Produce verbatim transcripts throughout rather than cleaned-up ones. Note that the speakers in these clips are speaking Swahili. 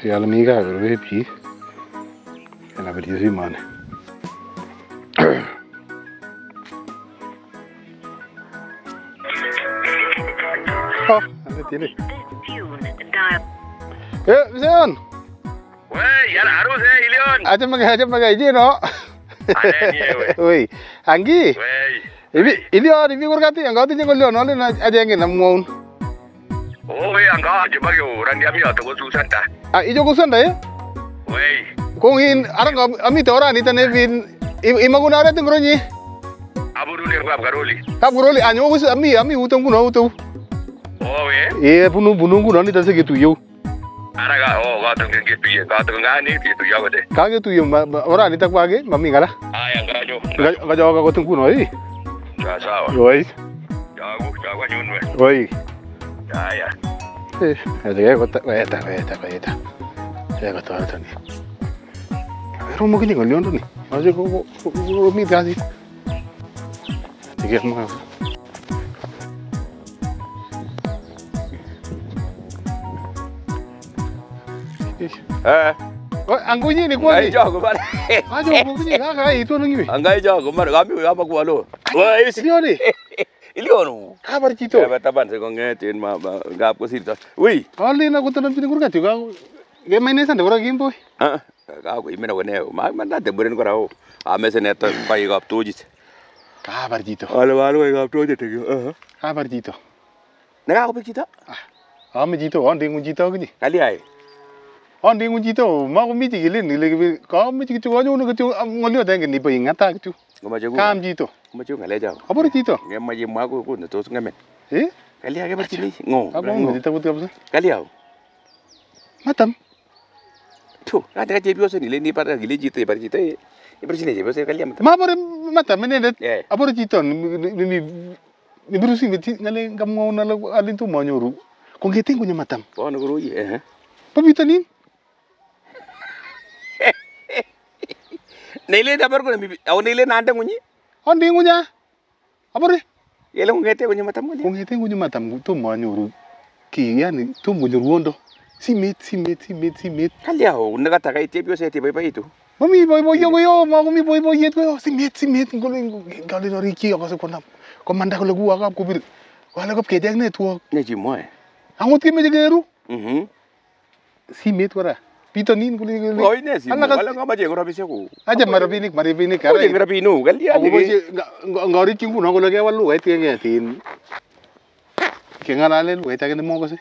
yalla mi ga ro be pi yana be di mane oh ande tile eh Zion wey yalla harus eh Ilion aja maga aja maga ije no wey anggi wey ibi Ilion ibi kurgati angau tu jengol Ilion oleh aja angin namun oh wey angau aja bagi orang dia mi atau susan dah ah ijo kusan dah ya wey kung hin arang ami tora ni tane bin imaguna ara tingroni abu dulu yang gua garoli kap garoli anyo kus ami ami utang kuno utang oh wey eh bunu bunu kuno ni tase gitu yo ara ga oh ga tu gitu ya ga tu ngani gitu ya gede kage tu yo ora ni tak bagi mami ngala ah yang gajo gajo ga gotung kuno i ya sawa oi jago jago nyun we oi ya ya eh ada kota weta weta weta ya kota ada ni pero mo kini ngalion ni aja ko ko mi gasi tiga mo eh oh anggunya ni kuat ni jago bar aja mo kini kaka itu ngi anggai jago bar kami apa gua lo wah Ilion ni Ilion kabar cito ya bataban se kong ngetin ma gap ko sirta wi ali na ko tanam pini kurga juga ge maine sande ora game boy ah ka ko imena ko ne ma ma date buren ko rawo a mese net bay gap tojit kabar cito wala wala gap tojit te ah kabar cito ne ka ko cita ah am cito on ding cito gini kali ai on ding cito ma ko mi ti gilin ni le ka mi ti cito nyu no cito ngolio tang ni bay ngata cito ngoma jago kam cito ngoma jago ngale jago abor cito ngema je ma ko ko ne to ngamen eh kali ai ke bercini ngo abang mo cito buat apa kali au matam tuh ada je biasa ni le ni pada gile jite pada jite ni bercini je biasa kali matam ma abor matam ne det eh abor cito ni ni ni berusi beti ngale kam ngau na alin tu mo nyoru ko ngeting ko matam ko no ko ri eh pabitanin Nile dabar ko mi aw nile nanda ngunyi on ding nya abor yele ngete ko nyama tamu ko ngeting ko matam tu mo nyoru ki yani tu mo nyoru wondo simit simit simit simit kali au naga takai te biasa te bai bai itu mami boy boy yo yo ma mi boy boy yet ko simit simit ngolo ngalo no riki ko se konam ko manda ko lagu akap ko bir wala ko kedek ne tu ne ji mo eh angot ki me jegeru mhm simit wara pitonin ko le oi ne si wala ngama je ngora bise ko aja marabinik marabinik ko je ngora binu kali ya ko boy ngori ki kuno ko le walu ai te ngetin ke ngalale lu ai ta ke mo ko se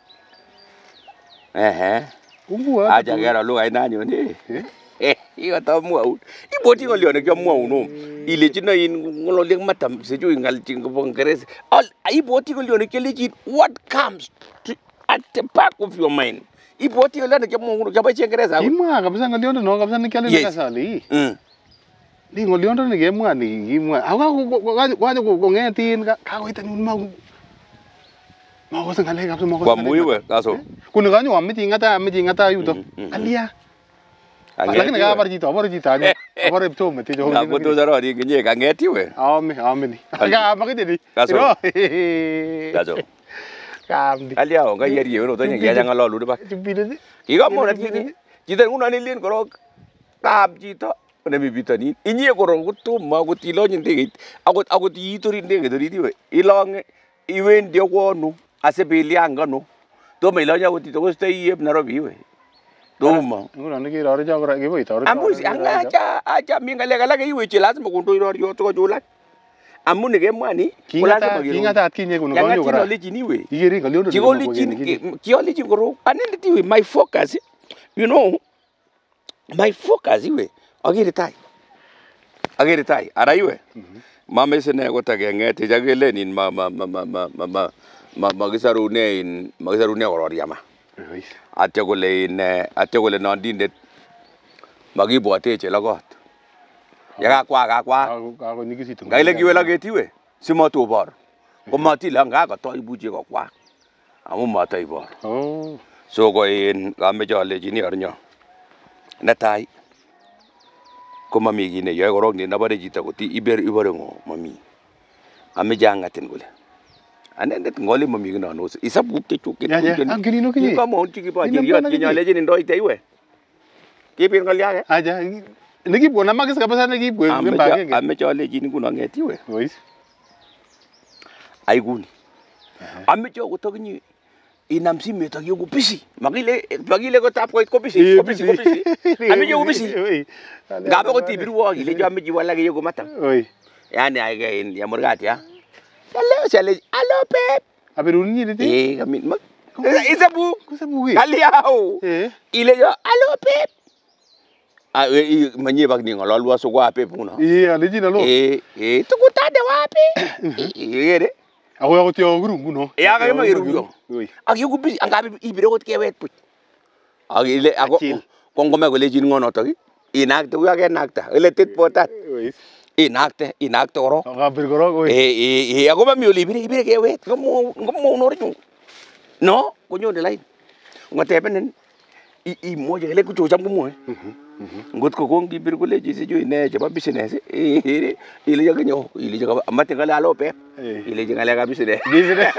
eh eh ungua aja gara lu ai nanyo ni eh iyo ta mu au i boti ngol yo ne ke mu au no ile jina in ngolo leng matam se ju ngal ting ko bongres al i boti ngol yo ne ke legit what comes to, at the back of your mind i boti ngol ne ke mu ke ba chengresa ima kabisa ngalio no kabisa ni kale na sali mm ni ngalio ndo ni ke mu ani mu awa ko ko ko ngetin ka ko itanun mau mau ko ngale kabisa mau kwa muiwe kaso kuno kanyo amiti ngata amiti ngata yuto alia lakini ka bar jito bar jito anyo bar epto mete jo na boto zaro ri nge ka ngeti we ame ame ni ka makite di kaso kaso kamdi alia o ga yeri yo to nya ya ngalo lu ba jubile di iga mo na kini jita nguna ni lin ko kam jito ne mi bitani inye ko ro gutu ma guti lo nyin de agot agot yitori de ge dori di we ilong iwen de ko nu ase bilianga no to me lo nya guti to stay yeb na ro bi we do ma nguna ni ki ro ja ko ra ge boi to ro amu anga aja aja mi ngale gala ge iwe chilas mo kundo ro yo to jula amu ne ge mani kula sa kinga ta kinye kuno ko yo ko le jini we igeri ngalio ndo jigo le jini ki oli jigo ro anende ti we my focus you know my focus iwe agere tai agere tai ara iwe mama sene ko ta ge ngete jagele nin ma ma ma ma ma ma ma magisaru ne in magisaru ne ro riama ate ko le ne ate ko le non dindet magi boate che lagot ya ga kwa ga kwa ga ko niki situ ga ile giwe la geti we simo to bor ko mati la ga ko to ibuje ko kwa amu mata ibor oh so ko in ga me jole jini arnyo na tai ko mami gi ne yo ko rog ni na bare jita ko ti iber ibore ngo mami ame jangaten gole Anendet ngoli mami kina no. Isabu kechu kechu. Ya ya. Angkini no kini. Kama unchi kipa jiriot kinyale jini ndo itaiwe. Kipin ngali yake. Aja. Nikipwa na magis kabisa nikipwa ngembage. Amechale jini kuna ngetiwe. Ois. Aiguni. Amecho kutokinyi inam simet ak yokupisi. Makile makile ko tap ko kopisi kopisi kopisi. Amecho kupisi. Ngapa ko tibiruwa ile jo amechi wala ke yoko mata. Oi. Yani ai ya murgati ya. Hello chale. Hello pep. Aberuni ni dite. Eh kami mak. Isabu. Kusabu ki. Kali yao. Eh. Ile jo hello pep. Ah eh manye bak ni ngololwa so kwa pep kuno. Eh aleji na lo. Eh eh tukutade wapi? Yere. Ako yako tiyo guru nguno. Ya ka ma iru. Oi. Ak yuko bi angabi ibire ko kewet put. Ak ile ako kongome ko lejin ngono to ki. Inakte uya ke nakta. Ile tit potat. Oi. Inakte inakte oro. Ka bir goro oi. Eh eh eh ako ma mi oli ibire ibire kewet. Ngomo ngomo no ru. No, ko nyo de lai. Ngote penen i i moje le ku cham ko mo. Ngot ko kong ibir ko leji si jo ine chaba business. Eh ile jaga nyo, ile jaga amate kala alo pe. Ile jaga la business. Business.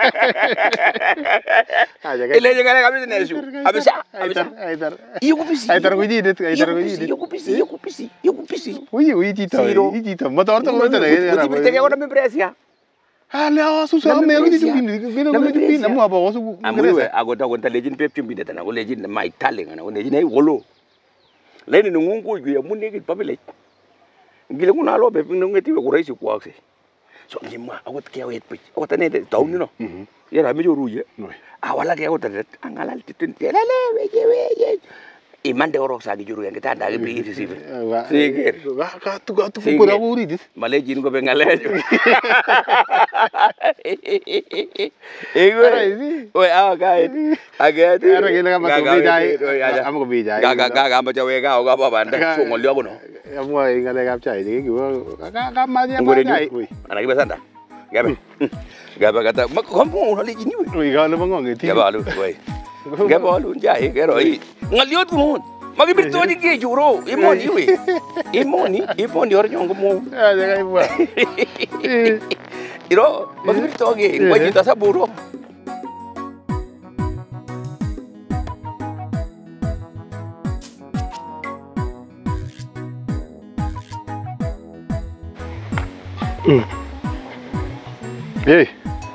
Ile jaga la business. Abisa, abisa. Aitar. Iyo kupisi. Aitar ko jidit, aitar ko jidit. Iyo kupisi, iyo kupisi, iyo kupisi. Uy, uy jito, uy jito. Motor to motor na. Kuti bite ke ona mempresia. Ale awa su sa me ko jito bin. Bino ko jito bin amu aba wasu. Amwe agota gonta lejin pep chumbi data na ko lejin mai tale ngana ko lejin ai wolo. Leni nungu ya muni ki pabile. Gile kuna lo be ngeti we kuraisi kwakse. So nyima awat ke awet pich. Awat ne de taun no. Ya ra me jo ruye. Awala ke awat de angalal titin telele we je we je. Imande orok sa gi juru yang kita ada bi isi sih. Sikir. Wah ka tu ka tu ko ra uri dis. Male jin ko be ngale. Ego. Oi aw kai. Agak tu. Ara gila ka ma bi jai. Am ko bi jai. Ga ga ga ga ma jawe ga ga ba banda. So ngol yo no. Am ko ngale ka chai ji ki ka ka ma ji ma jai. Ana ki basanda. Gabe. Gabe kata mak kamu ngol jin ni. Oi ga lo bangong ti. Gabe alu oi. Gabe alu jai ke roi. Ngaliot mo. Magi birto di ke juro. Imoni we. Imoni, imoni or nyong mo. Ah jaga ibu. Iro, magi birto ge, ngwaji ta saburo. Hey.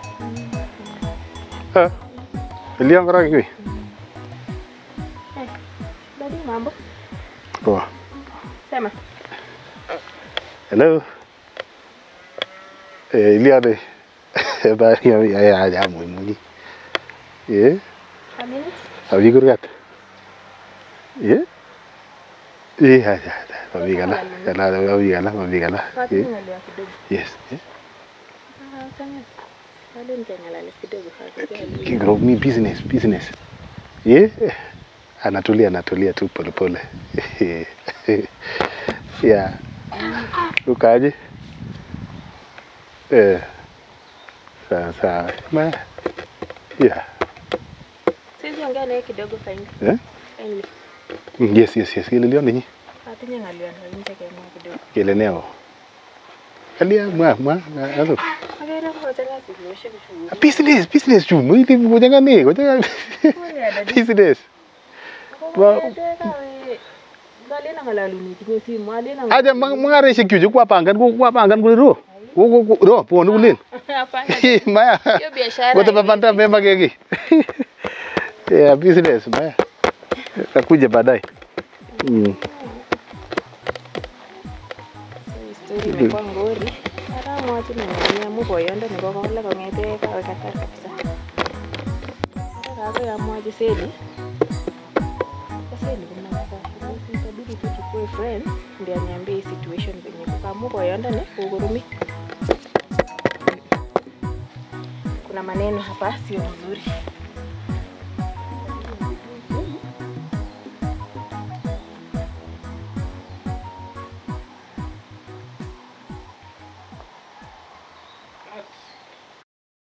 Ah. Liang orang ni. Mambo. Poa. Sema. Hello. Eh, Ilia de. Bari ya ya ya muy muy. Eh? Amini? Abi kurgat. Eh? Eh, ya ya. Abi gala. Gala, abi gala, abi gala. Eh? Yes. Ah, tanya. Wale nitangala kidogo hapa. Kigro mi business, business. Eh? Anatulia anatulia tu pole pole. Ya. Ukaje? Eh. Sasa. Ma. Ya. Sisi ongea naye kidogo faini. Eh? Faini. Yes, yes, yes. Kile leo nini? Hatunya ngaliwa na nje kama kidogo. Kile neo. Kalia mwa mwa azo. Agera kwa tanga situation shu. Business, business tu. Mwiti ngoja ngani? Ngoja. Business. Ba Galena ngalaluni kinyesi malena. Aja mangare shikyu kwa pangan kwa pangan kule ro. Ko ko ro ponu kulin. Hapana. Maya. Hiyo biashara. Kwa tapanda memba keki. Yeah, business maya. Takuja baadaye. Mm. Story imekuwa ngori. Hata mwachi na nyanya muboyondo niko kole kongete kawe kata kabisa. Sasa ya mwachi seli. Sasa ni kuna itabidi tuchukue friends ndio aniambie situation venye kama boyondo ni kugurumi. Kuna maneno hapa sio nzuri.